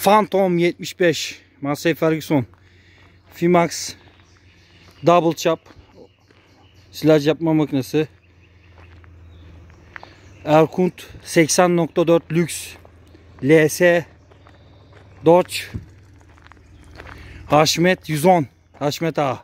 Phantom 75 Massey Ferguson Fimax Double Chop silaj yapma makinesi. Erkunt 80.4 Lux LS Dodge Haşmet 110 Haşmet Ağa.